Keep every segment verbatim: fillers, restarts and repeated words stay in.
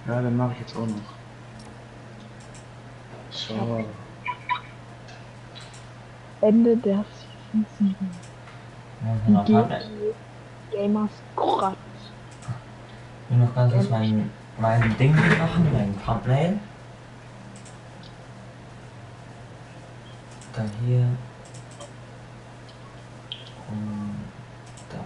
Ja, dann mache ich jetzt auch noch. So. Ende der Season sieben. Ja, G G Gamers Kratz. ich will noch ganz kurz mein, mein Ding machen, mein Thumbnail. Dann hier. Und da.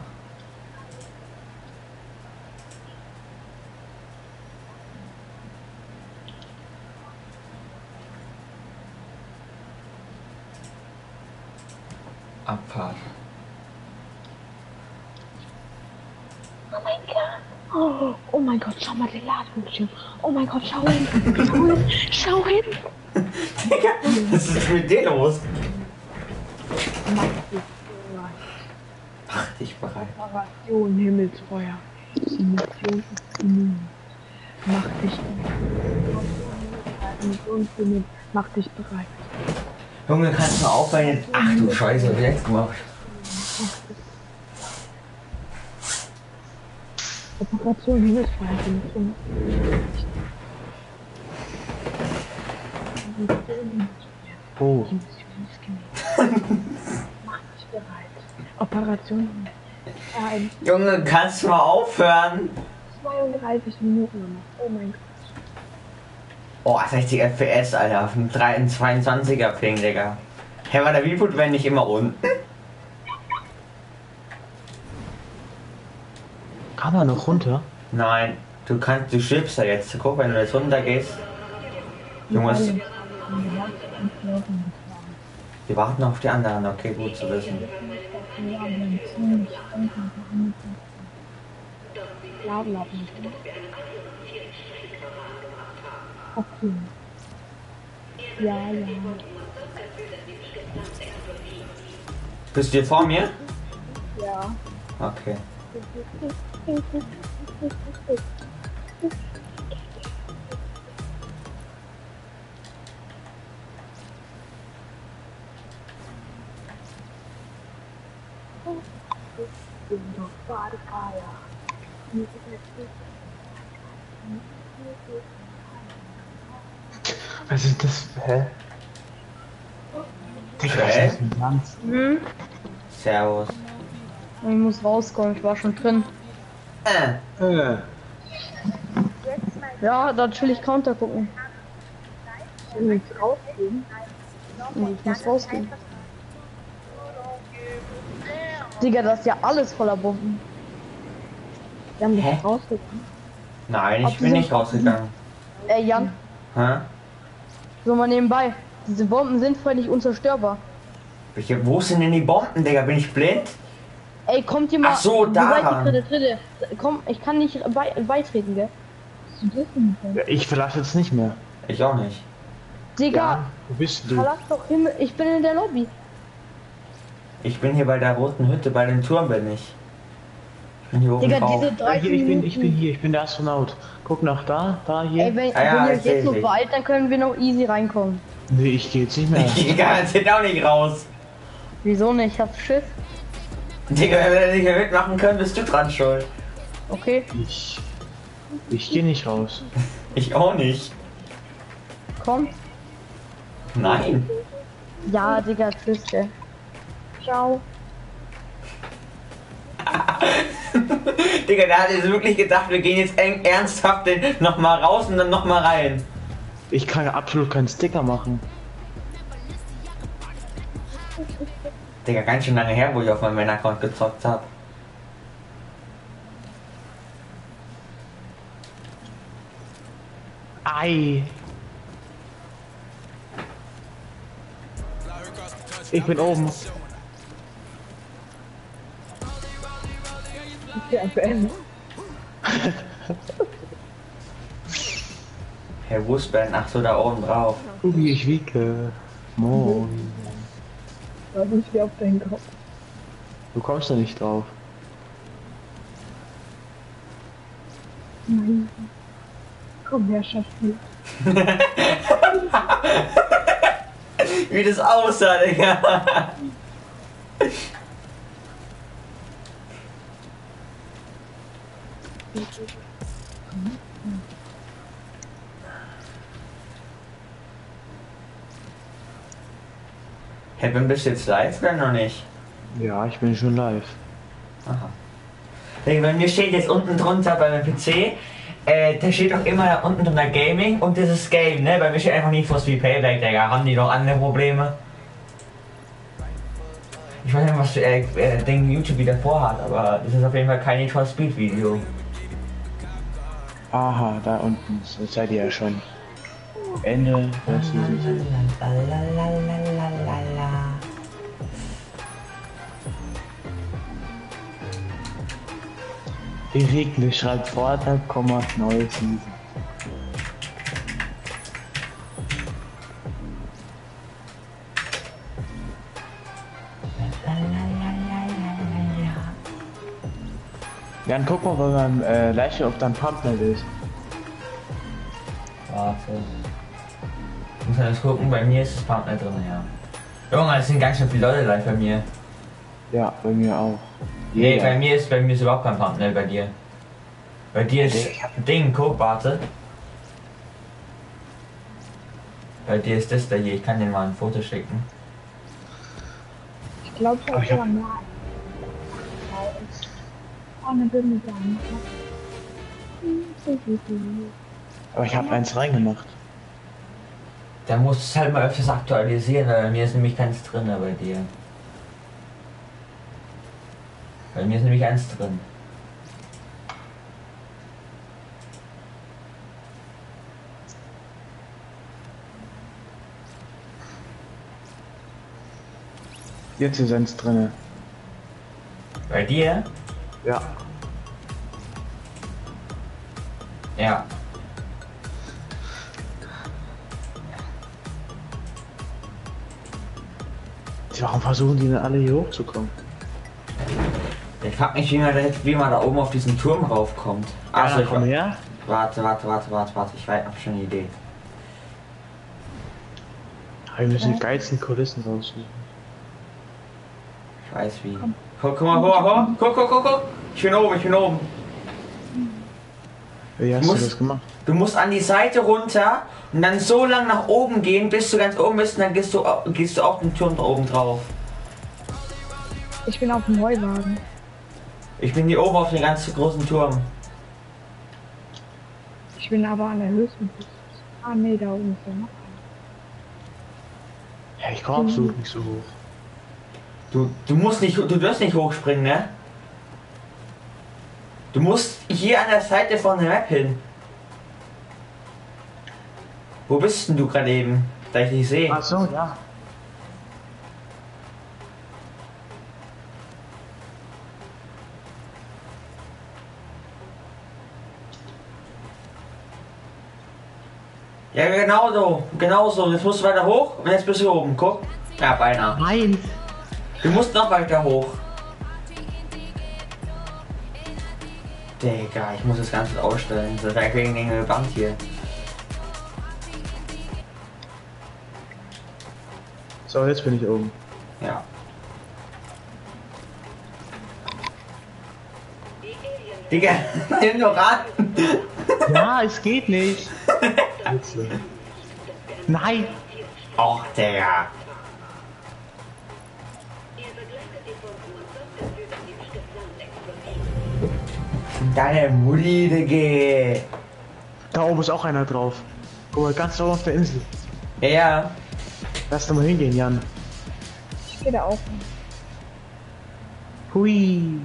Abfahrt. Oh mein Gott. Oh, oh mein Gott, schau mal den Ladebildschirm. Oh mein Gott, schau hin. Schau hin. Schau hin. Digga, was ist mit dir los? Mach dich bereit. Mach dich bereit. Operation Himmelsfeuer. Mission ist immun. Mach dich bereit. Mach dich bereit. Junge, kannst du mal aufhören jetzt? Ach du Scheiße, was hab ich jetzt gemacht? Operation Himmelsfeuer. Mission. Oh. Mach dich bereit. Operation. Ein Junge, kannst du mal aufhören? zweiunddreißig Minuten noch. Oh mein Gott. Oh, sechzig F P S, Alter. Auf einem drei- zweiundzwanziger Ping, Digga. Hä, war der Reboot, wenn nicht immer unten? Kann man noch runter? Nein, du kannst, du stirbst da jetzt. Guck, wenn du jetzt runter gehst. Junge, es- wir warten auf die anderen. Okay, gut zu wissen. Okay. Ja, ja. Bist du hier vor mir? Ja. Okay. Was ist das? Hä? Digga, was Hä? ist denn ganz? Hm? Servus. Ich muss rauskommen, ich war schon drin. Äh. Äh. Ja, da chill ich Counter gucken. Ich will jetzt rausgehen. Und ich muss rausgehen. Digga, das ist ja alles voller Bomben. Wir haben Hä? dich rausgegangen. Nein, Ob ich bin du- nicht rausgegangen. Ey, Jan, Hä? so mal nebenbei. Diese Bomben sind voll nicht unzerstörbar. Welche, wo sind denn die Bomben, Digga? Bin ich blind? Ey, kommt ihr mal. Ach so, Wie da. weit die dritte, dritte? Komm, ich kann nicht bei, beitreten, gell? Was ist das denn? Ja, ich verlasse jetzt nicht mehr. Ich auch nicht. Digga, Ja, wo bist du? verlass doch Himmel. Ich bin in der Lobby. Ich bin hier bei der roten Hütte, bei dem Turm bin ich. Ich bin hier oben Digga, drauf. diese Ja, drei hier, ich bin, ich bin hier, ich bin der Astronaut. Guck nach da, da, hier. Ey, wenn, Ah ja, wenn ihr ich seh jetzt noch dich. weit, dann können wir noch easy reinkommen. Nee, ich gehe jetzt nicht mehr. Ich gehe garantiert auch nicht raus. Wieso nicht? Ich hab Schiff. Digga, wenn wir nicht mehr mitmachen können, bist du dran schuld. Okay, Ich, ich gehe nicht raus. Ich auch nicht. komm. Nein. Ja, Digga, tschüss, gell. Ciao. Digga, der hat jetzt wirklich gedacht, wir gehen jetzt eng, ernsthaft nochmal raus und dann nochmal rein. Ich kann ja absolut keinen Sticker machen. Digga, ganz schön lange her, wo ich auf meinem Männer-Account gezockt hab. Ei. Ich bin oben. Ja, beenden. Herr wo ist Ben? Ach so, da oben drauf. Ubi, ich wiege. Moin. Da bin ich wieder auf deinen Kopf. Du kommst da nicht drauf. Nein. Komm her, Schaffi. Wie das aussah, Digga. Hey, Ben, bist du jetzt live oder noch nicht? Ja, ich bin schon live. Aha. Hey, bei mir steht jetzt unten drunter bei meinem P C, äh, da steht auch immer da unten drunter Gaming und das ist Game, ne? Bei mir steht einfach nicht for Speed Payback, Digga. Haben die noch andere Probleme? Ich weiß nicht, was äh, äh, den YouTube wieder vorhat, aber das ist auf jeden Fall kein Need for Speed Video. Aha, da unten so seid ihr ja schon. Ende der Season. Die Regne schreibt Vorteil, neue Season. Jan, guck mal, wenn man äh, Leiche auf deinem Partner ist. Warte. Ich muss jetzt gucken, bei mir ist das Partner drin, ja. Junge, es sind ganz schön viele Leute live bei mir. Ja, bei mir auch. Nee, Jeder. bei mir ist bei mir ist überhaupt kein Partner bei dir. Bei dir ist Ich hab- Ding, guck, warte. Bei dir ist das da hier, ich kann dir mal ein Foto schicken. Ich glaube, ich Aber ich habe hab- aber mehr. Oh, eine Binde sein. Aber ich habe eins reingemacht. Da musst du es halt mal öfters aktualisieren, weil bei mir ist nämlich keins drin bei dir. Bei mir ist nämlich eins drin. Jetzt ist eins drinne. Bei dir? Ja. Ja. Warum versuchen die denn alle hier hochzukommen? Ich frag mich, wie man, da, wie man da oben auf diesen Turm raufkommt. Also, Also, ich komm her. Warte, warte, warte, warte, warte, ich weiß, hab schon eine Idee. Wir müssen die geilsten Kulissen raussuchen. Ich weiß wie. Guck, guck mal, guck mal, guck, guck, guck, guck. Ich bin oben, ich bin oben. Wie hast Du du musst- das gemacht? Du musst an die Seite runter und dann so lang nach oben gehen, bis du ganz oben bist und dann gehst du, au- gehst du auf den Turm da oben drauf. Ich bin auf dem Heuwagen. Ich bin hier oben auf dem ganz großen Turm. Ich bin aber an der höchsten Piste. Ah, nee, da oben ist der noch. Ja, ich komm absolut nicht so hoch. Du, du musst nicht, du wirst nicht hochspringen, ne? Du musst hier an der Seite von der Map hin. Wo bist denn du gerade eben? Da ich dich sehe. Ach so, ja. Ja, genau so. Genau so. Jetzt musst du weiter hoch und jetzt bist du oben. Guck. Ja, beinahe. Nein! Du musst noch weiter hoch. Digga, ich muss das Ganze ausstellen. Das wäre wegen der Band hier. So, jetzt bin ich oben. Ja. Digga, nimm doch an. Ja, es geht nicht. Bitte. Nein! Och, Digga. Deine Mutti, Digga. Da oben ist auch einer drauf. Guck mal, ganz oben auf der Insel. Ja, ja. Lass doch mal hingehen, Jan. Ich gehe da auch hin. Hui!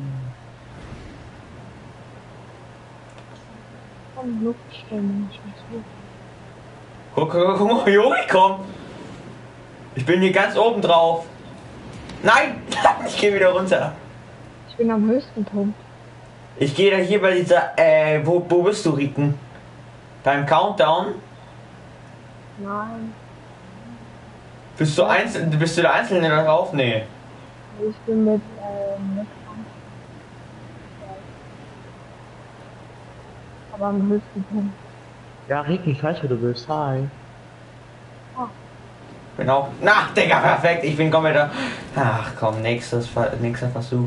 Komm, Luftstellen. Ich weiß wo. Guck, guck, guck mal, wie hoch ich komm. Ich bin hier ganz oben drauf. Nein! Ich gehe wieder runter. Ich bin am höchsten Punkt. Ich gehe da hier bei dieser, äh, wo, wo bist du, Riken? Beim Countdown? Nein. Bist du einzeln, bist du der Einzelne da drauf? Nee. Ich bin mit, ähm, mit aber am höchsten Punkt. Ja, Rick, ich weiß, wo du bist. Hi. Bin auch. Na, Digga, perfekt. Ich bin komplett da. Ach komm, nächstes, Ver- nächster Versuch.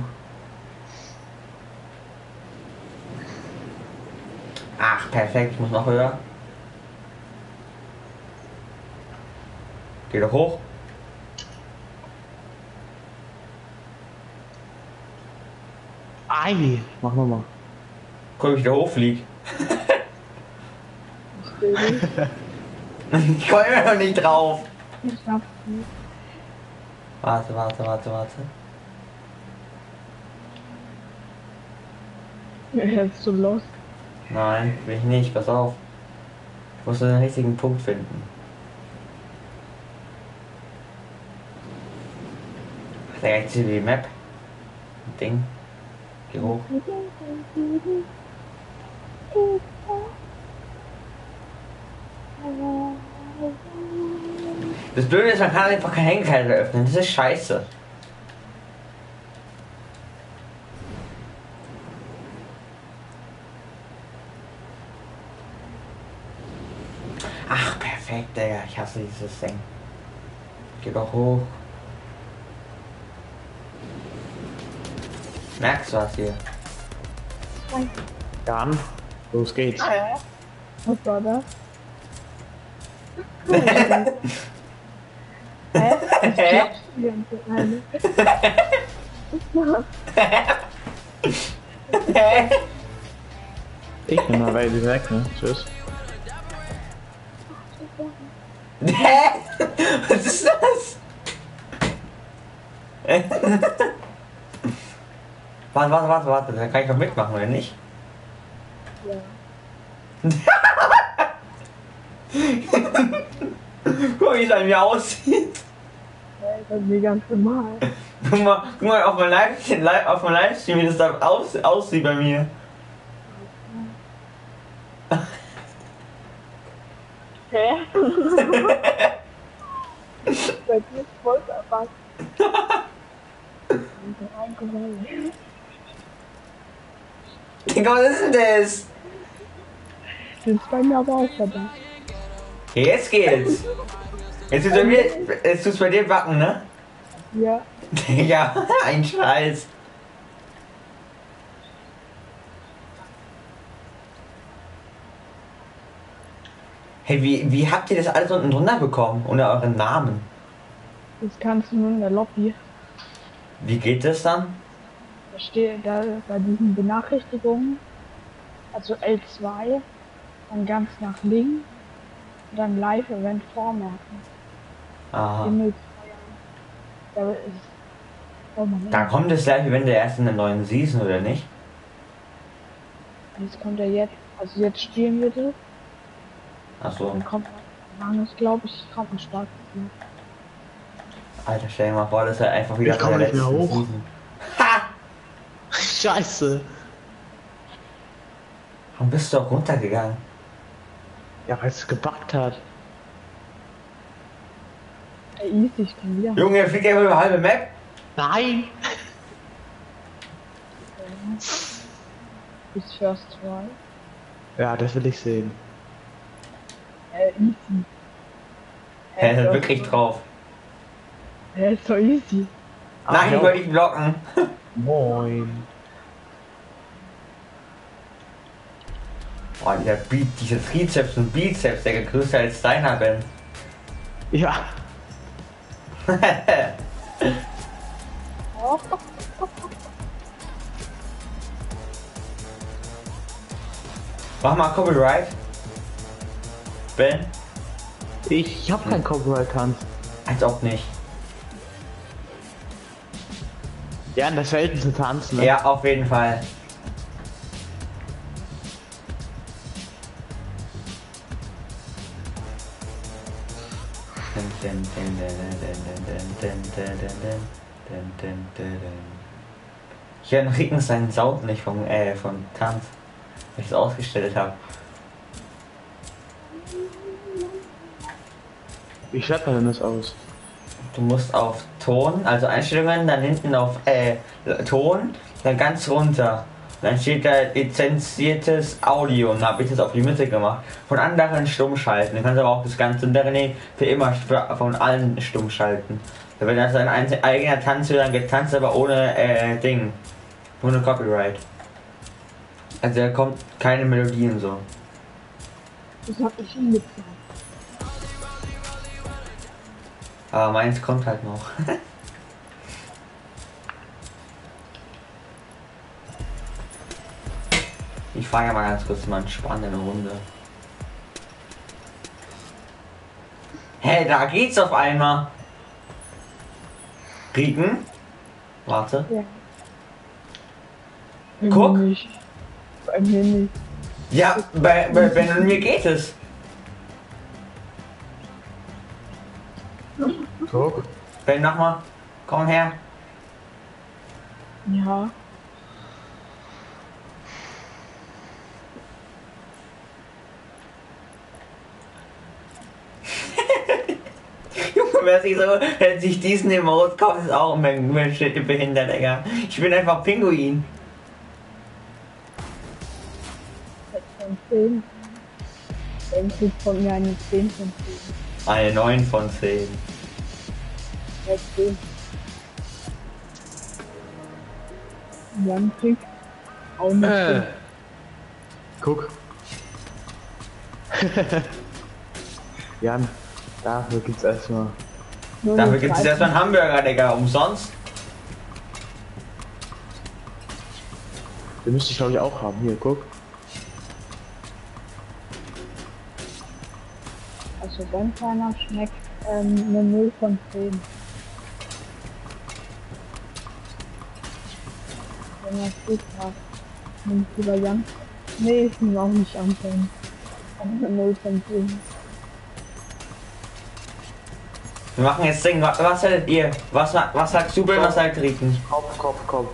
Ach, perfekt. Ich muss noch höher. Geh doch hoch. Ei, mach nochmal. Guck, wie ich da hochflieg. Ich komme immer noch nicht drauf. Ich schaff's nicht. Warte, warte, warte, warte. Er ist so lost. Nein, will ich nicht, pass auf. Ich muss nur den richtigen Punkt finden. Da jetzt hier die Map. Ding. Geh hoch. Das Blöde ist, man kann einfach keinen Hängekleider öffnen. Das ist scheiße. Ach, perfekt, Digga. Ich hasse dieses Ding. Geh doch hoch. Merkst du was hier? Dann, los geht's. Was war das? Hä? Hä? Hä? Ich bin mal weit weg, ne? Tschüss. Hä? Was ist das? Warte, warte, warte, warte, da kann ich doch mitmachen, oder nicht? Ja. Guck, wie es an mir aussieht. Ja, das ist mir ganz normal. Guck mal, guck mal auf mein Livestream, live, auf mein Livestream, wie das da aus, aussieht bei mir. Hä? Bei dir ist voll verpasst. Digga, was ist denn das? Das ist bei mir aber auch verpasst. Jetzt geht's. Jetzt tut's bei mir, jetzt tut's bei dir backen, ne? Ja. Digga, ein Scheiß. Hey, wie, wie habt ihr das alles unten drunter bekommen? Ohne euren Namen? Das kannst du nur in der Lobby. Wie geht das dann? Da steht da bei diesen Benachrichtigungen, also L zwei, dann ganz nach links, und dann Live-Event vormerken. Aha. Himmel, da ist. Oh Mann. Da kommt es gleich, wenn der erst in der neuen Season, oder nicht? Jetzt kommt er jetzt. Also jetzt spielen wir das. Achso. Dann kommt dann ist, glaube ich, kommt ein starkes Team. Alter, stell dir mal vor, das ist halt einfach wieder Ich komme von der nicht mehr letzten hoch. Season. Ha! Scheiße. Warum bist du auch runtergegangen? Ja, weil es gebackt hat. Ey, easy, ich kann wieder. Junge, fliegt ja über halbe Map. Nein. Bis First Try. Ja, das will ich sehen. Äh, easy. Hä, Äh, wirklich drauf. Äh, ist so easy. Nein, ich wollte dich blocken. Moin. Boah, dieser Beat, diese Trizeps und Bizeps, der größer als deiner bin. Ja. Oh, Mach mal Copyright. Ben? Ich, ich hab kein Copyright-Tanz. Als ob nicht. Ja, in der seltenste Tanz, ne? Ja, auf jeden Fall. Ich höre Ricken seinen Sound nicht vom, äh, vom Tanz, weil ich es ausgestellt habe. Wie schreibt man denn das aus? Du musst auf Ton, also Einstellungen, dann hinten auf äh, Ton, dann ganz runter. Dann steht da lizenziertes Audio und da habe ich das auf die Mitte gemacht. Von anderen stumm schalten. Dann kannst du aber auch das ganze Unternehmen für immer für, von allen stumm schalten. Da wird also ein einzel- eigener Tanz dann getanzt, aber ohne äh, Ding. Ohne Copyright. Also da kommt keine Melodien so. das hab ich ihm gezeigt. Aber meins kommt halt noch. Ich fahre ja mal ganz kurz mal eine spannende Runde. Hey, da geht's auf einmal. Regen? Warte. Ja. Bei Guck. mir nicht. Bei mir nicht. Ja, bei, bei Ben und mir geht es. Guck. Ben, nochmal. Komm her. Ja. Junge, wer sich so, wer sich diesen Emote kauft, ist auch ein Mensch behindert, Digga. Ich bin einfach Pinguin. sechs von zehn. Dann kriegt von mir eine zehn von zehn. Eine neun von zehn. Ja, zehn. Jan kriegt auch eine Äh. zehn. Guck. Jan, dafür gibt's erstmal. Nur Dafür eine gibt es dreizehn. erstmal einen Hamburger, Digga, umsonst. Den müsste ich glaube ich auch haben. Hier, guck. Also ganz kleiner schmeckt ähm, eine null von zehn. Wenn er gut hat, nimmt lieber Jan. Nee, ich nehme auch nicht anfangen. Eine null von zehn. Wir machen jetzt Ding. Was, was haltet ihr? Was, was sagt Super, was sagt Rieken? Kopf, Kopf, Kopf.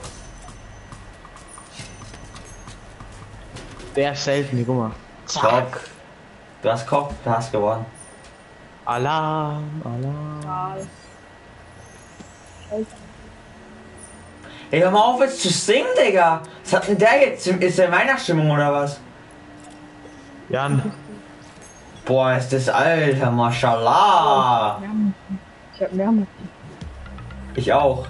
Der ist selten, hier, guck mal. Kopf. Du hast Kopf, du hast gewonnen. Alarm, Alarm. Schade. Scheiße. Ey, hör mal auf jetzt zu singen, Digga. Was hat denn der jetzt? Ist der in Weihnachtsstimmung oder was? Jan, Boah, ist das Alter, Mashallah. Mehr Musik. Ich hab mehr Musik. Ich auch.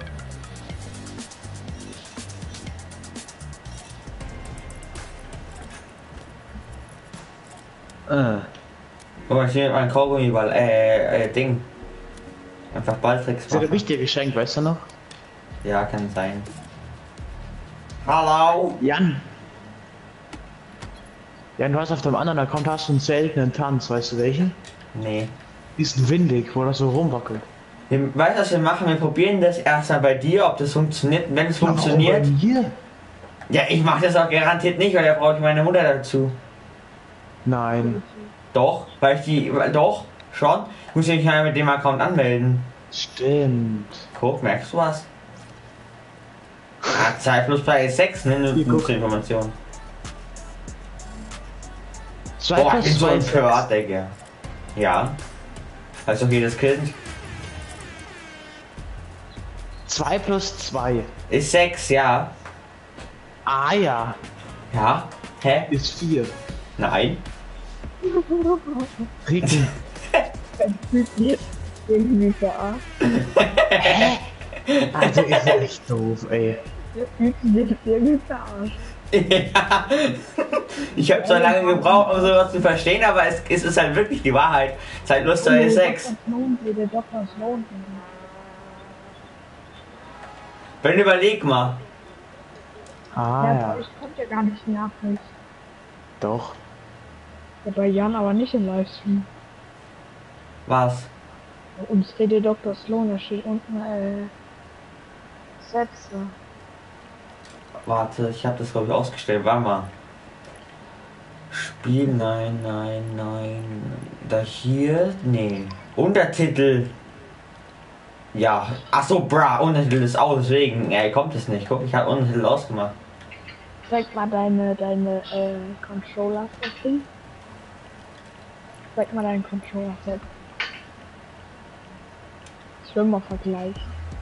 äh. Guck mal, ich nehme mein Kaugummi, weil, äh, äh, Ding. Einfach Balltricks Das hat machen. ich dir geschenkt, weißt du noch? Ja, kann sein. Hallo? Jan. Jan, du hast auf dem anderen Account hast du einen seltenen Tanz, weißt du welchen? Nee. Diesen windig, wo das so rumwackelt. Wir, weißt du, was wir machen? Wir probieren das erstmal bei dir, ob das funktioniert. Und wenn es funktioniert. Hier? Ja, ich mache das auch garantiert nicht, weil da brauche ich meine Mutter dazu. Nein. Doch, weil ich die. Doch, schon. Ich muss mich ja mit dem Account anmelden. Stimmt. Guck, merkst du was? Ah, zwei plus zwei ist sechs, ne? Nur Hier, nur guck. zur Information. Zwei Boah, ich plus bin so zwei empört, Digga. Ja. Also jedes Kind zwei plus zwei. ist sechs, ja. Ah ja. Ja. Hä? Ist vier. Nein. Rieken. Dann fühlt sich irgendwie verarscht. Also ist ja echt doof, ey. Der fühlt sich irgendwie verarscht. Ja. Ich habe zwar lange gebraucht, um sowas zu verstehen, aber es, es ist halt wirklich die Wahrheit. Zeit Lust ist sechs. Der Doktor Sloan. Wenn überleg mal. Ah Ja, ja. aber ich kommt ja gar nicht nach mich. Doch. Ja, bei Jan aber nicht im Livestream. Was? Bei uns steht der Doktor Sloan, da steht unten äh, Sätze. Warte, ich habe das glaube ich ausgestellt. Warte mal. Spiel, nein, nein, nein. Da hier, nee. Untertitel. Ja. Ach so, bra. Untertitel ist aus, deswegen äh, kommt es nicht. Guck, ich habe Untertitel ausgemacht. Zeig mal deine, deine äh, Controller-Setting. Zeig mal deinen Controller-Set. Schwimmervergleich.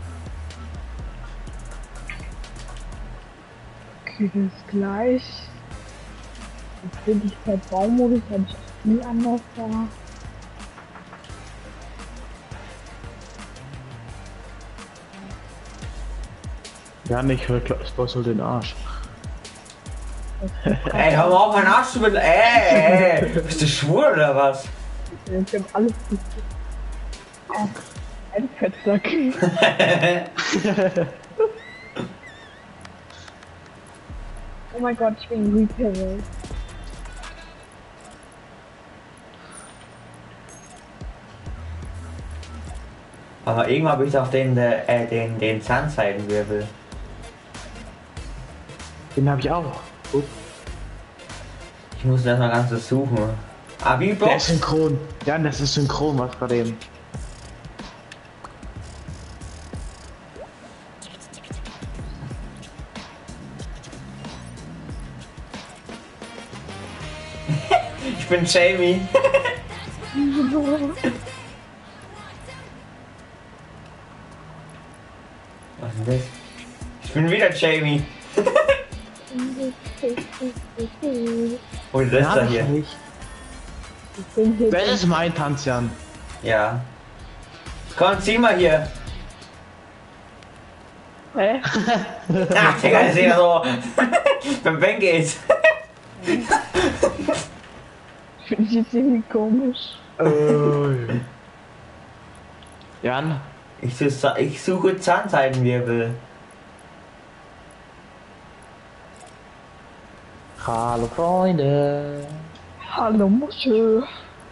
Okay, das ist gleich. Geschwindigkeit Baumodus habe ich auch nie anders da. Jan, ich verstoßel den Arsch. Ey, hör mal auf, meinen Arsch zu be... Ey, ey, bist du schwul oder was? Ich hab alles gesehen. Oh, ein Fettsack. Oh mein Gott, ich bin Reaper. Aber irgendwann habe ich doch den, äh, den, den Zahnzeidenwirbel. Den habe ich auch. Guck. Ich muss das mal ganz so suchen. Ah, wie Der ist Box? synchron. Ja, das ist synchron, was bei dem. Ich bin Jamie. Was ist denn das? Ich bin wieder Jamie. Und das Ja, da hier. nicht. Ich bin hier. Das ist mein Tanz, Jan. Ja. Komm, zieh mal hier. Hä? Ach, Digga, das ist ja so. Beim Ben geht's. Finde ich jetzt irgendwie komisch. Äh. Jan, Ich, suche- ich suche Zahnzeidenwirbel. hallo Freunde. Hallo Muschel.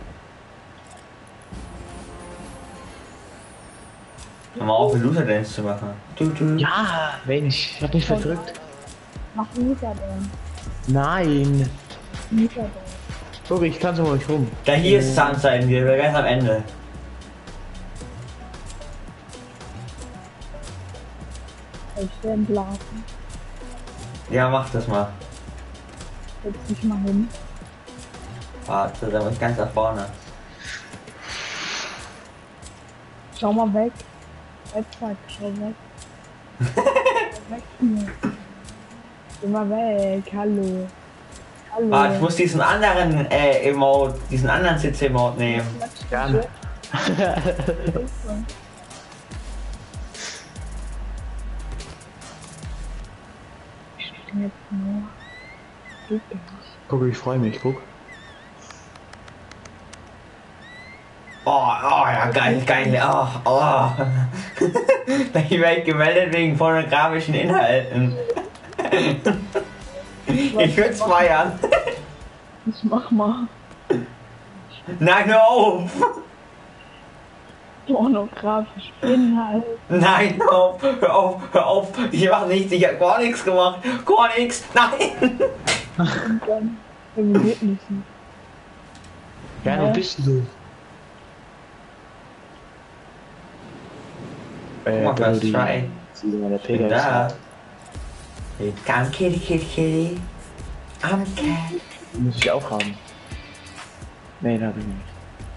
Hör mal auf, Loser Dance zu machen. Du, du. Ja, Mensch, ich hab mich verdrückt. Mach Mieter denn. Nein. Mieter denn. Guck, ich tanze um euch rum. Da hier ist Zahnzeidenwirbel, ganz am Ende. Ich will entlarven. Ja, mach das mal. Setz dich mal hin. Warte, da muss ich ganz nach vorne. Schau mal weg. Website, schau weg. Schau weg hier. Geh mal weg. Hallo. Hallo. Warte, ich muss diesen anderen äh, Emote, diesen anderen C C-Emote nehmen. Jan. Ich bin jetzt nur. Geht gar nicht. Guck, ich freue mich, guck. Oh, oh, ja, geil, geil, oh, oh. Da werde ich gemeldet wegen pornografischen Inhalten. Ich würde es feiern. Ich mach mal. Nein, hör auf. Pornografisch Inhalt. Nein, hör auf, hör auf, hör auf. Ich mach nichts, ich hab gar nichts gemacht. Gar nichts, nein. Und dann revidiert mich nicht. Jan, wo bist du? Äh, Guck mal, was die- try. die meine Ich bin Pegasus. da. I'm kitty, kitty, kitty. I'm cat. Die muss ich auch haben. Nee, den hab ich nicht.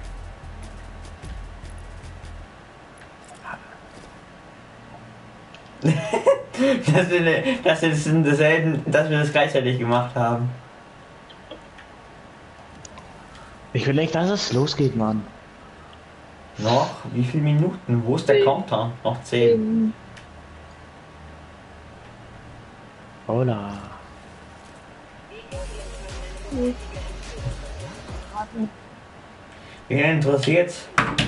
Das sind, das sind selten, dass wir das gleichzeitig gemacht haben. Ich will nicht, dass es losgeht, Mann. Noch? Wie viele Minuten? Wo ist der Countdown? Noch zehn. Hola. Wen interessiert's?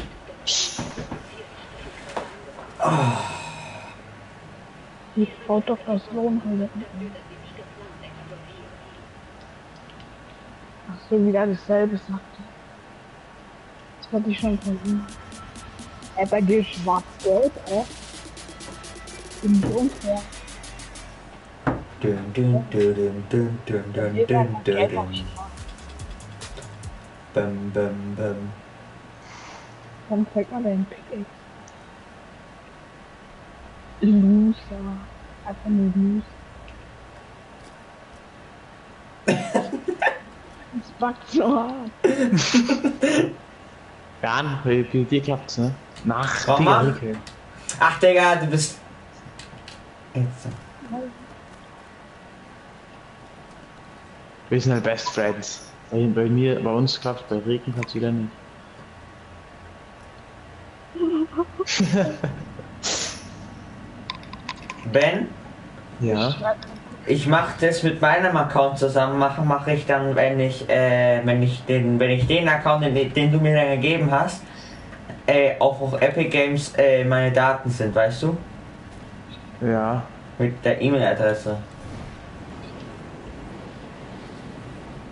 Die baut doch das Wohnhaus. Ach so, wieder dasselbe sagte. Das hatte ich schon versucht. Äh, bei dir schwarz-gelb, äh? Im Dunkel. Dün, dün, dün, dün, dün, dün, dün, Hier war dün, mal dün, gelb auf dün. schwarz. Bum, bum, bum. Dann zeig mal deinen Pickaxe. Loser. Einfach nur Loser. Das backt so hart. Jan, bei bei dir klappt's, ne? Nach Komm Digga, mal. Ricke. Ach, Digga, du bist. Jetzt. Wir sind halt Best Friends. Bei, bei mir, bei uns klappt's, bei Regen klappt's wieder nicht. Ben, Ja. ich mache das mit meinem Account zusammen. Mache mache ich dann, wenn ich, äh, wenn ich den, wenn ich den Account, den, den du mir dann gegeben hast, äh, auch auf Epic Games äh, meine Daten sind, weißt du? Ja. Mit der E-Mail-Adresse.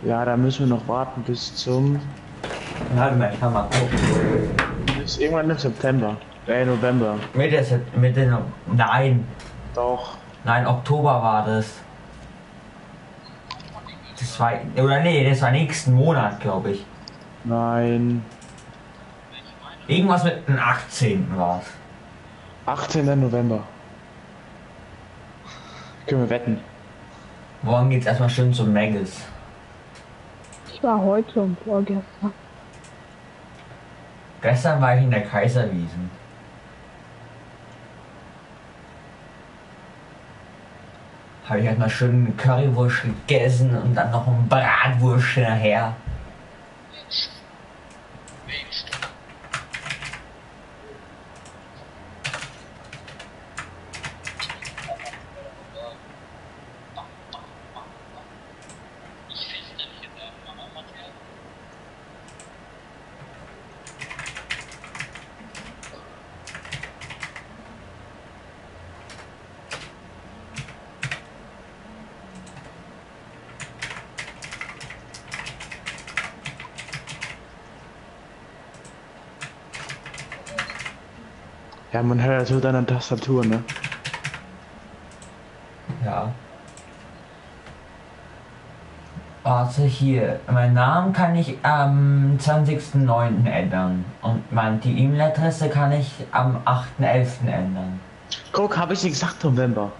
Ja, da müssen wir noch warten bis zum... Warte mal, ich kann mal gucken. Bis irgendwann im September. Äh, November. Mitte, Sep- Mitte, No- nein, Doch. nein, Oktober war das. Das war, oder nee, das war nächsten Monat, glaube ich. Nein. Irgendwas mit dem achtzehnten war es. achtzehnten November. Können wir wetten. Morgen geht's erstmal schön zum Maggis. Ich war heute und vorgestern. Gestern war ich in der Kaiserwiesen. Habe ich erstmal schön Currywurst gegessen und dann noch ein Bratwurst nachher. Ja, man hört also deine Tastatur, ne? Ja. Warte hier. Meinen Namen kann ich am zwanzigsten neunten ändern. Und mein, die E-Mail-Adresse kann ich am achten elften ändern. Guck, habe ich gesagt November.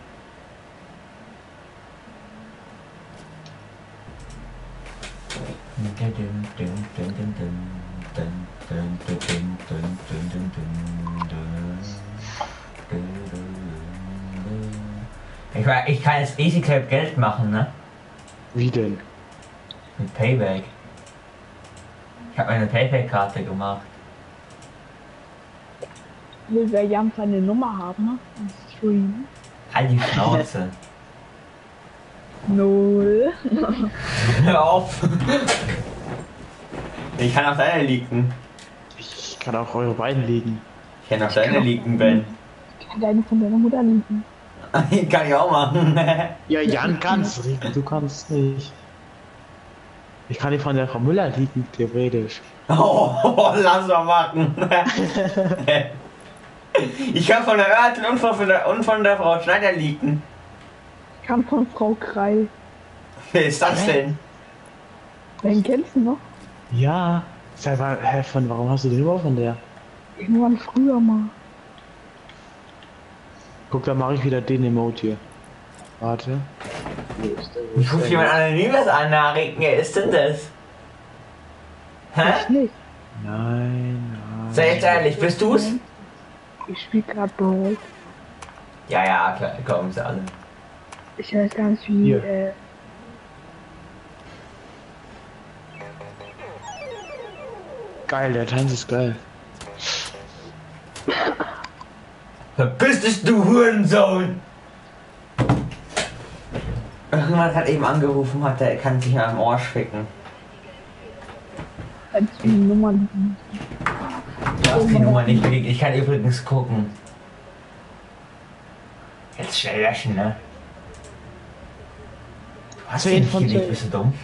Ich, weiß, ich kann jetzt Easy Clap Geld machen, ne? Wie denn? Mit Payback. Ich habe eine Payback-Karte gemacht. Will wer Jan seine Nummer haben, ne? Im Stream. Halt die Schnauze. Null. Hör auf. Ich kann auf deine liegen. Ich kann auch eure beiden liegen. Ich kann auf deine liegen, Ben. Ich kann deine von deiner Mutter liegen. Kann ich auch machen. Ja, Jan kannst liegen, du kannst nicht. Ich kann die von der Frau Müller liegen, theoretisch. Oh, lass mal machen. Ich kann von der Örtel und von der, und von der Frau Schneider liegen. Ich kann von Frau Krei. Wer ist das denn? Wen kennst du noch? Ja. Sag mal, hä, von, warum hast du die Nummer von der? Irgendwann früher mal. Guck, da mache ich wieder den Emote hier. Warte. Wo ist der? Wo Ich ist rufe der jemand jetzt? Anonymes an, Nachrichten. Wer ist denn das? Hä? Ich nicht. Nein, nein. Sei jetzt ehrlich, bist du's? Ich spiele gerade Brawl. Ja, ja, klar, kommen sie alle. Ich weiß gar nicht wie, Hier. äh, Geil, der Tanz ist geil. Verpiss dich, du Hurensohn! Irgendjemand hat eben angerufen, hat, der kann sich am Ohr ficken. als die Nummer liegen. Du hast die Nummer nicht belegt. Ich kann übrigens gucken. Jetzt schnell löschen, ne? Du hast Zehn ihn nicht von gelegt, zehn. bist du dumm?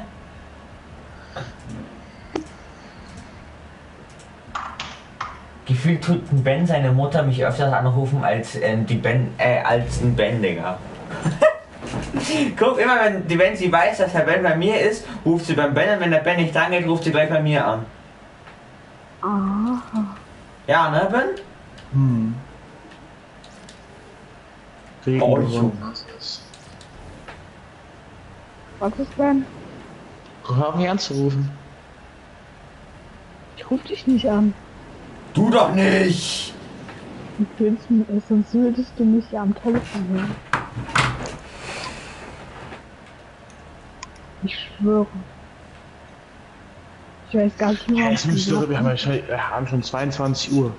Gefühlt tut ein Ben seine Mutter mich öfters anrufen als äh, die Ben, äh, als ein Ben, Digga. Guck, immer wenn die Ben sie weiß, dass der Ben bei mir ist, ruft sie beim Ben an, wenn der Ben nicht dran geht, ruft sie gleich bei mir an. Aha. Ja, ne, Ben? Hm. Regen Oh, gewonnen. Junge. Was ist denn? Hör mich anzurufen. Ich ruf dich nicht an. Du doch nicht! Du willst mir, sonst würdest du mich ja am Telefon hören. Ich schwöre. Ich weiß gar nicht mehr. Ja, was es müsste, gesagt wir haben, hat. ja schon- wir haben schon zweiundzwanzig Uhr.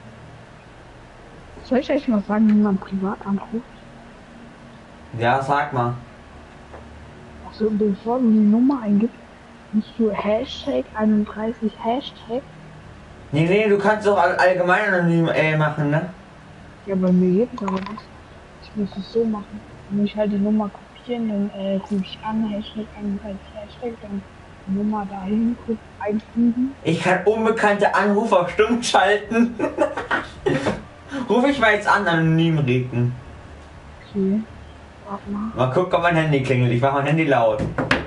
Soll ich euch mal sagen, wie man privat anruft? Ja, sag mal. Also bevor du die Nummer eingibst, musst du Hashtag einunddreißig Hashtag. Nee, nee, du kannst doch all, allgemein anonym äh, machen, ne? Ja, bei mir geht es aber nicht. Ich muss es so machen. Dann muss ich halt die Nummer Mädchen, dann äh, rufe ich an, Hashtag eingreift, Hashtag, dann Nummer dahin, guck, einfügen. Ich kann unbekannte Anrufer stumm schalten. Ruf ich mal jetzt an, anonym reden. Okay, warte mal. Mal gucken, ob mein Handy klingelt. Ich mach mein Handy laut.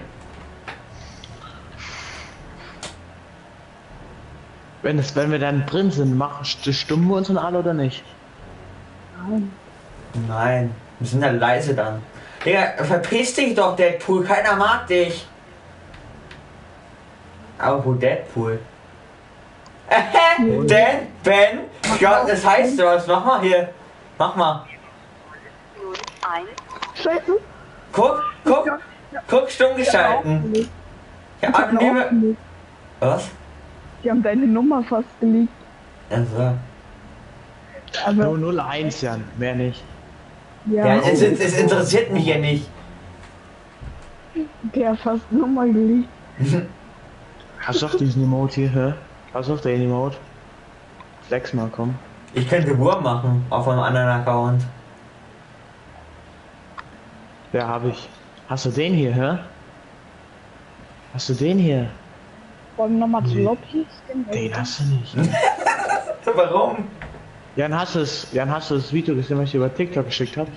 Wenn, es, wenn wir dann drin sind, machen stummen wir uns dann alle oder nicht? Nein. Nein, wir sind ja leise dann. Digga, verpiss dich doch, Deadpool. Keiner mag dich. Aber wo Deadpool? Äh, Dan, Ben, ich glaube, das heißt was. Mach mal hier. Mach mal. Scheiße. Guck, guck, guck, stumm geschalten. Ja, anonyme. Was? Die haben deine Nummer fast geleakt. Also. Aber, Nur null eins, Jan, mehr nicht. ja, Ja, es, es, es interessiert mich ja nicht. der hat fast Nummer geleakt. Hast du auch diesen Emote hier, hä? Hast du auch den Emote? Flex mal, komm. Ich könnte Wurm machen auf einem anderen Account. Ja, hab ich. Hast du den hier, hä? Hast du den hier? Wollen wir nochmal zu Nee. Lobby? Den hast du nicht. Warum? Jan, hast du es, Jan, hast du das Video gesehen, was ich dir über TikTok geschickt habe?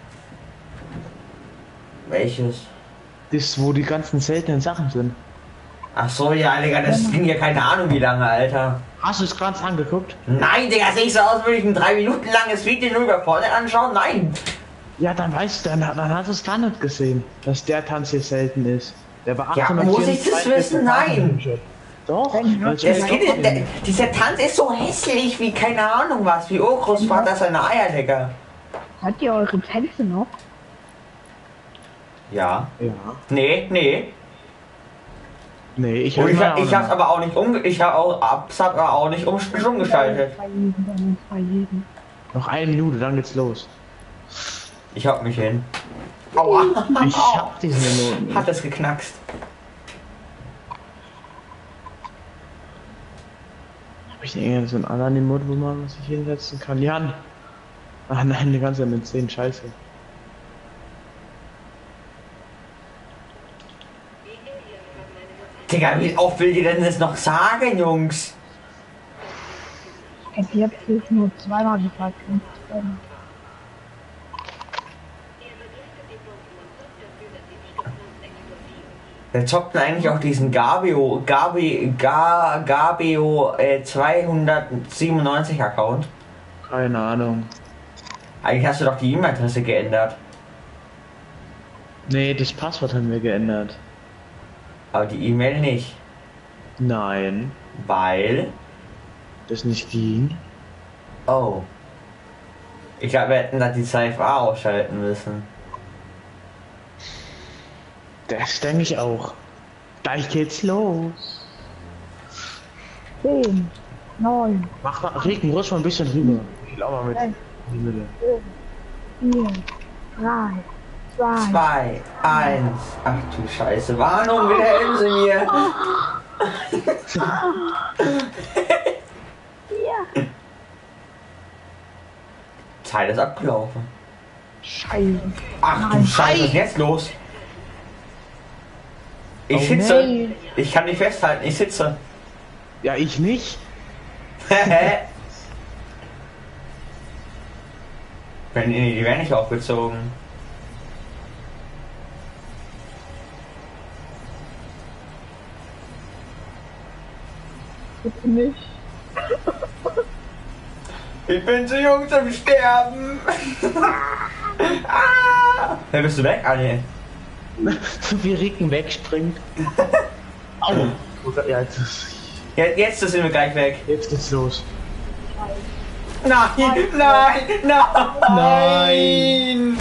Welches? Das, wo die ganzen seltenen Sachen sind. Ach so, ja, Digga, das ging ja keine Ahnung wie lange, Alter. Hast du es gerade angeguckt? Nein, Digga, sehe ich so aus, würde ich ein drei Minuten langes Video nur über Fortnite anschauen? Nein! Ja, dann weißt du, dann, dann hast du es gar nicht gesehen, dass der Tanz hier selten ist. Der war Ja, muss ich das wissen? Nein. Doch. weil Das es geht, auch- der, dieser Tanz ist so hässlich wie keine Ahnung was, wie Urgroßvater seine Eier, Digga. Hat ihr eure Tänze noch? Ja. Ja. Nee, nee. Nee, ich Und hab ich, immer hab- ich auch hab's noch. aber auch nicht um, ich hab auch, hab's aber auch nicht um, umgestaltet. Bei jedem, bei uns, bei jedem. Noch eine Minute, dann geht's los. Ich hab mich hin. Aua. Ich hab diesen Emote. Hat es geknackst. Hab ich irgendeinen so einen anderen Emote, wo man sich hinsetzen kann? Jan! Ach nein, die ganze Zeit mit zehn Scheiße. Digga, wie oft will die denn das noch sagen, Jungs? Ich hab jetzt nur zweimal gefragt. und, ähm, Wer zockt denn eigentlich auch diesen Gabio, Gabi, Ga, Gabio äh, zweihundertsiebenundneunzig Account? Keine Ahnung. Eigentlich hast du doch die E-Mail-Adresse geändert. Nee, das Passwort haben wir geändert. Aber die E-Mail nicht. Nein, Weil. das nicht ging. Oh. Ich glaube, wir hätten da die C F A ausschalten müssen. Das denke ich auch. Gleich geht's los. zehn, neun, Mach mal, Regen, rutsch mal ein bisschen rüber. Ich glaube mal mit Nein. in die Mitte. vier, drei, zwei, Zwei, eins. Ach du Scheiße. Warnung, bitte helfen Sie mir. vier. Zeit ist abgelaufen. Scheiße. Ach du Nein. Scheiße, was ist jetzt los? Ich Oh, sitze. nee. Ich kann dich festhalten, ich sitze. Ja, ich nicht. Wenn, nee, die werden nicht aufgezogen. Bitte nicht. Ich bin zu jung zum Sterben. ah! Hey, bist du weg? Ah, nee. Zu viel Regen wegspringt. Au. Ja, jetzt, ist, Jetzt, jetzt sind wir gleich weg. jetzt geht's los. Nein, nein, nein. Nein.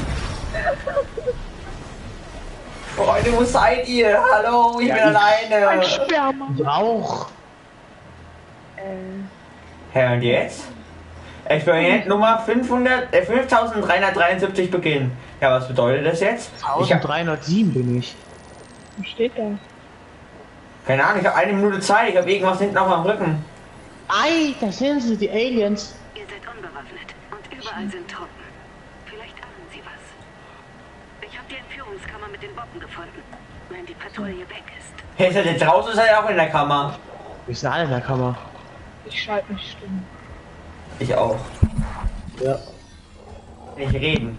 Freunde, wo seid ihr? Hallo, ich Ja, bin ich- alleine. Ein Sperma. Rauch. Äh, Hä, und jetzt? Experiment Nummer fünfhundert, äh, fünftausenddreihundertdreiundsiebzig beginnen. Ja, was bedeutet das jetzt? Ich hab, eintausenddreihundertsieben bin ich. was steht da? keine Ahnung, ich habe eine Minute Zeit, ich habe irgendwas hinten auf meinem Rücken. Ei, da sind sie, die Aliens. Ihr seid unbewaffnet und überall sind Truppen. Vielleicht ahnen sie was. Ich habe die Entführung Entführungskammer mit den Bomben gefunden. Wenn die Patrouille weg ist. Hey, ist er jetzt raus oder ist er auch in der Kammer? Wir sind alle in der Kammer. Ich schalte mich stumm. Ich auch. Ja. Nicht reden.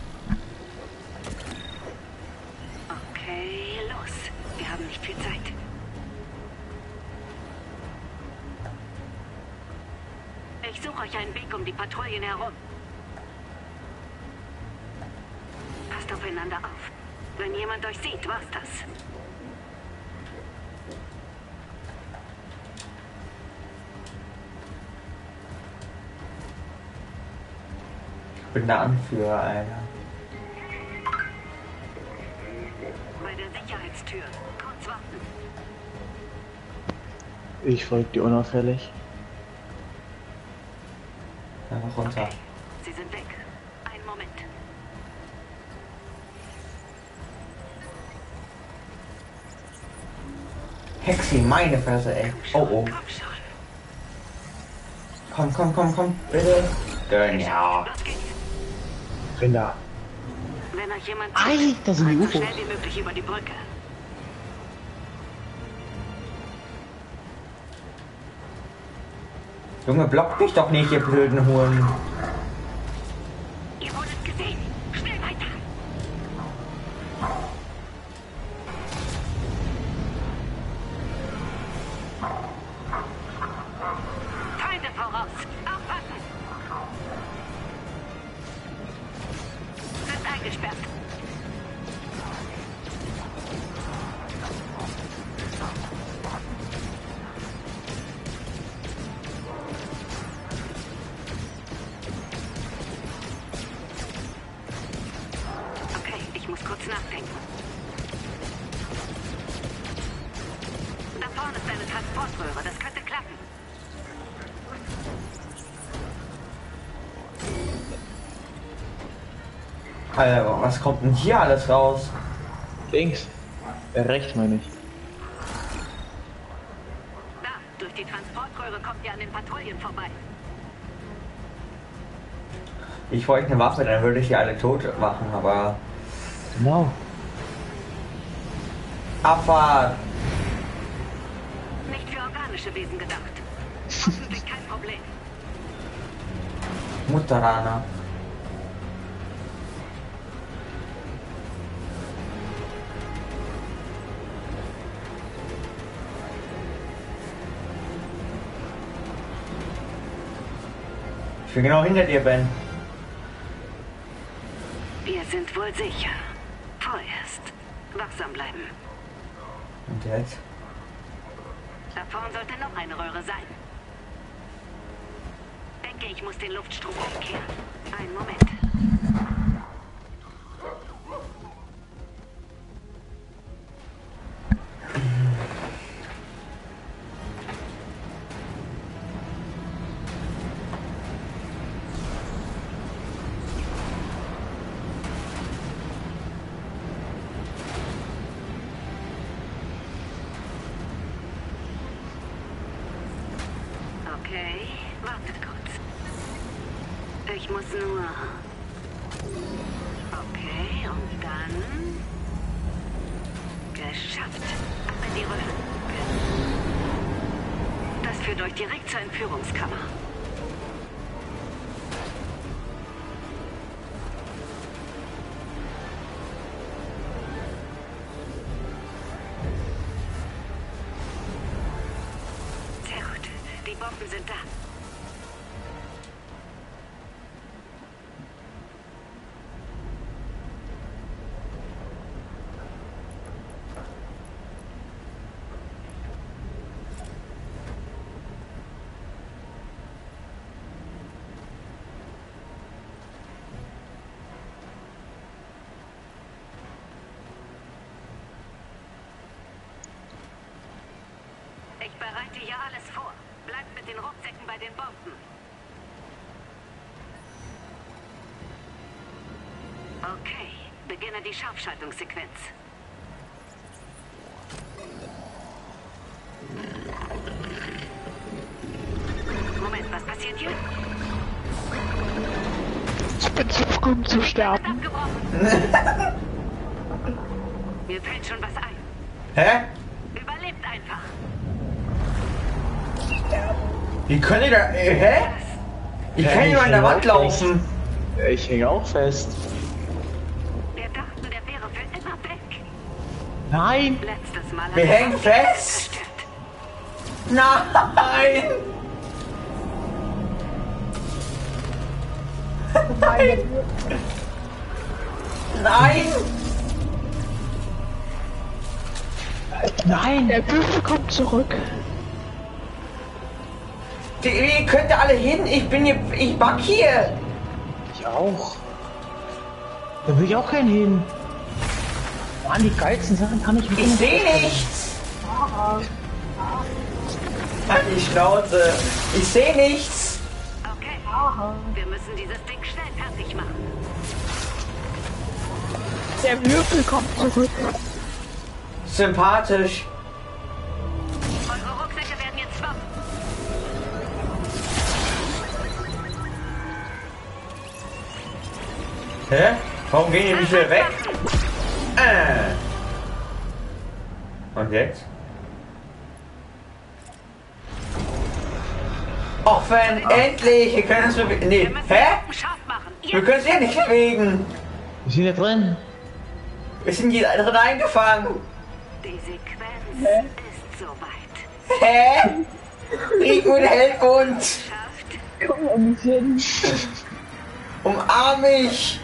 Okay, los. Wir haben nicht viel Zeit. Ich suche euch einen Weg um die Patrouillen herum. Passt aufeinander auf. Wenn jemand euch sieht, war's das. Ich bin der Anführer, Alter. Bei der Sicherheitstür. Kurz warten. Ich folge dir unauffällig. Einfach runter. Sie sind weg. Einen Moment. Hexi, meine Fresse, ey. Oh, oh. Komm schon. Komm, komm, komm, komm. Bitte. Genau. Los geht's. Bin da. Wenn euch jemand Ei, da sind die so U F Os. schnell wie möglich über die Brücke. Junge, block mich doch nicht, ihr blöden Huren. Ihr wurdet gesehen. Schnell weiter. Feinde voraus. Aufpassen. Sind eingesperrt. Okay, ich muss kurz nachdenken. Da vorne ist eine Transportröhre. Das könnte klappen. Alter, was kommt denn hier alles raus? Links. Äh, rechts meine ich. Da, durch die Transportröhre kommt ihr an den Patrouillen vorbei. Ich wollte eine Waffe, dann würde ich die alle tot machen, aber... Genau. Abfahrt! Nicht für organische Wesen gedacht. Hoffentlich kein Problem. Mutterana. Ich bin genau hinter dir, Ben. Wir sind wohl sicher. Vorerst. Wachsam bleiben. Und jetzt? Da vorn sollte noch eine Röhre sein. Denke, ich muss den Luftstrom umkehren. Einen Moment. Okay, wartet kurz. Ich muss nur... Okay, und dann... Geschafft. Ab in die Röhre. Das führt euch direkt zur Entführungskammer. Sehr gut. Die Bomben sind da. Ich bereite hier alles vor. Bleibt mit den Rucksäcken bei den Bomben. Okay, beginne die Scharfschaltungssequenz. Moment, was passiert hier? Ich bin zu früh, um zu sterben. Abgebrochen. Mir fällt schon was ein. Hä? Überlebt einfach. Wie können die da... Äh, hä? Ich Hä, kann ich nicht mal an der häng Wand auch laufen. Ich hänge auch fest. Wir dachten, der wäre für immer weg. Nein! Letztes Mal Wir hat hängen er fest. zerstört. Nein! Nein! Nein! Der Würfel kommt zurück. Die, ihr könnt alle hin. Ich bin hier... Ich back hier. Ich auch. Da will ich auch keinen hin. Mann, die geilsten Sachen kann ich mit Ich sehe nichts. Halt die Schnauze. Ich sehe nichts. Okay. Wir müssen dieses Ding schnell fertig machen. Der Würfel kommt zurück. Sympathisch. Eure Rucksäcke werden jetzt schwamm. Hä? Warum gehen die nicht wieder weg? Äh. Und jetzt? Och, wenn, endlich! Wir können uns bewegen. Nee, Wir müssen hä? den scharf machen. Wir können uns ja nicht bewegen. Wir sind ja drin. Wir sind hier drin eingefangen. Die Sequenz ist soweit. Hä? Riegmund hält uns. Schafft. Komm mal nicht hin. Umarm mich.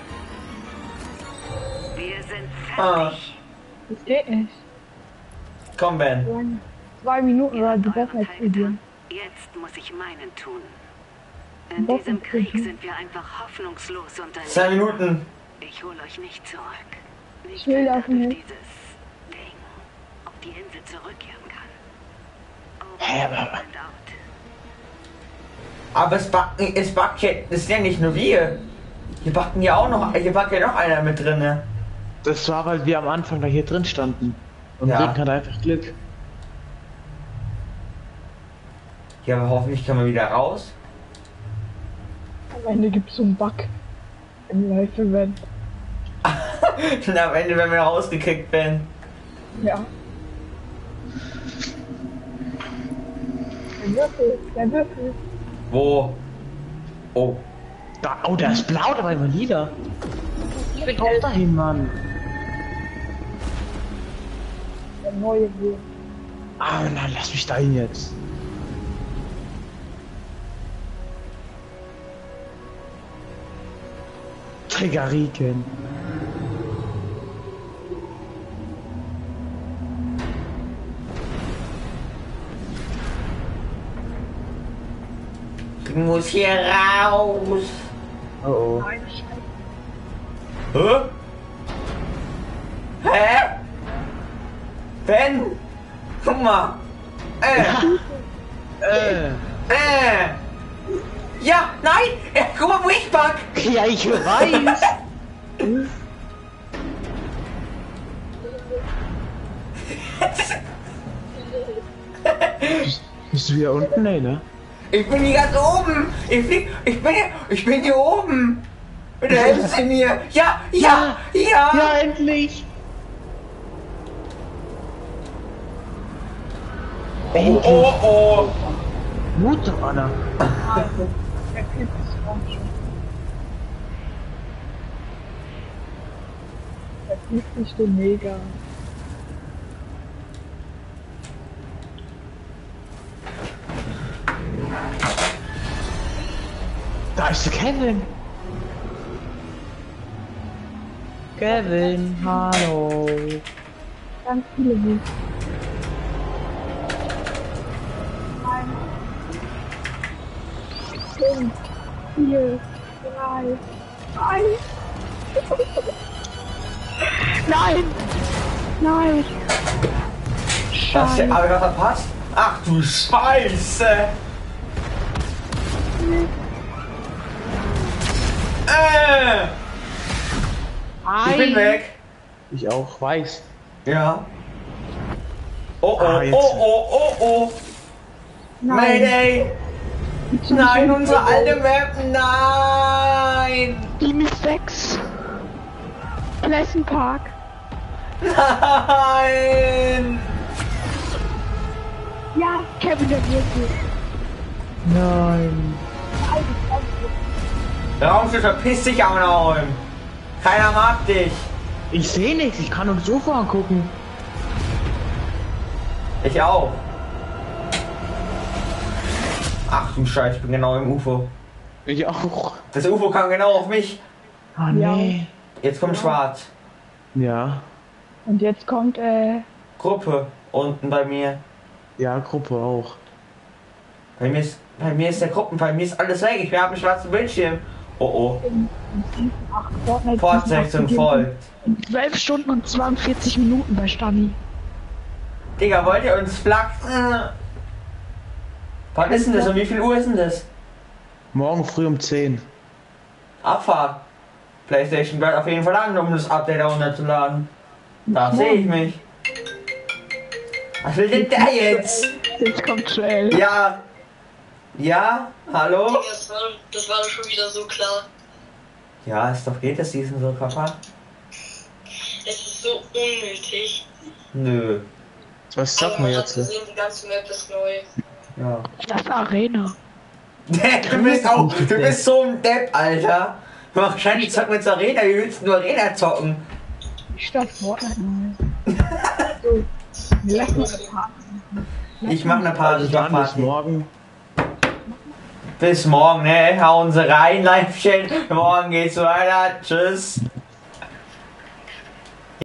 Wir sind Ah. fertig. Das geht nicht. Komm, Ben. Lang. Zwei Minuten oder die Euren besser als Teil wir. getan. Jetzt muss ich meinen tun. In Was diesem ist Krieg das? sind wir einfach hoffnungslos Zwei unterlegen. Minuten. Ich hole euch nicht zurück. Nicht, Ich will dass das ich nicht. dieses Ding auf die Insel zurückkehren kann. Hä, Over aber- and out. Aber es backen, es backt ja, das sind ja nicht nur wir. Hier backen ja auch noch, hier backt ja noch einer mit drin. Ne? Das war, weil wir am Anfang da hier drin standen. Und Ja. Rick hat einfach Glück. Ja, aber hoffentlich kann man wieder raus. Am Ende gibt es so einen Bug im Live-Event. Und am Ende, wenn wir rausgekickt werden. Ja. Der Würfel, der Würfel. Wo? Oh. Da, oh, der ist blau, der war immer lila. Ich will auch dahin, Mann. Der neue Würfel. Ah, nein, lass mich dahin jetzt. Triggeriken. Ich muss hier raus. Oh oh. Nein, Scheiße. Hä? Hä? Ben? Guck mal. Äh. Äh. Äh. Ja, nein. Äh, guck mal, wo ich back. Ja, ich weiß. Bist du wieder unten? Nee, ne? Ich bin hier ganz oben. Ich flieg, ich bin hier, ich bin hier oben. Bitte helfen Sie mir. Ja, ja, ja. Ja, endlich. Oh, oh, oh. Mut doch, Anna. Der Typ ist auch schon. Der fliegt nicht so mega. Da ist der Kevin. Kevin, hallo. Ganz viele Würfel. Nein. Fünf, vier, drei, eins. Nein! Nein! Das Scheiße! habe ich was verpasst? Ach du Scheiße. Äh. Ich bin weg. Ich auch, weiß. Ja. Oh oh, Ah, jetzt. oh oh, oh oh. Mayday. Nein, unsere alte Map, nein. Team ist sechs. Pleasant Park. Nein! Ja, Kevin, der wird Nein. Raumschiff, verpiss dich, Auenholm! Keiner mag dich! Ich sehe nichts, ich kann nur das U F O angucken. Ich auch. Ach du Scheiße, ich bin genau im U F O. Ich auch. Das U F O kam genau auf mich. Ah, nee. Jetzt kommt Schwarz. Ja. Und jetzt kommt, äh, Gruppe unten bei mir. Ja, Gruppe auch. Bei mir ist, bei mir ist der Gruppen, bei mir ist alles weg. Ich habe einen schwarzen Bildschirm. Oh oh. ach, Fortnite Fortsetzung folgt. in zwölf Stunden und zweiundvierzig Minuten bei Stani. Digga, wollt ihr uns flachsen? Wann ist denn das und wie viel Uhr ist denn das? Morgen früh um zehn. Abfahrt. PlayStation bleibt auf jeden Fall an, um das Update runterzuladen. Da sehe ich mich. Was will denn der jetzt? Jetzt kommt Joel. Ja. Ja, hallo? Das war, das war doch schon wieder so klar. Ja, ist doch geht das diesen so, Papa? Es ist so unnötig. Nö. Was Aber sagt man man hat jetzt? gesehen, die ganze Map ist neu. Ja. Das Arena. Du bist auch, du bist so ein Depp, Alter. Wahrscheinlich zocken wir jetzt Arena, wie willst du nur Arena zocken? Statt Fortnite neu. So, wir lassen uns eine Party machen. Ich mach eine Pause, ich mach Dann bis Party. morgen. Bis morgen, ne? Hauen Sie rein, Live-Chat. Morgen geht's weiter. Tschüss.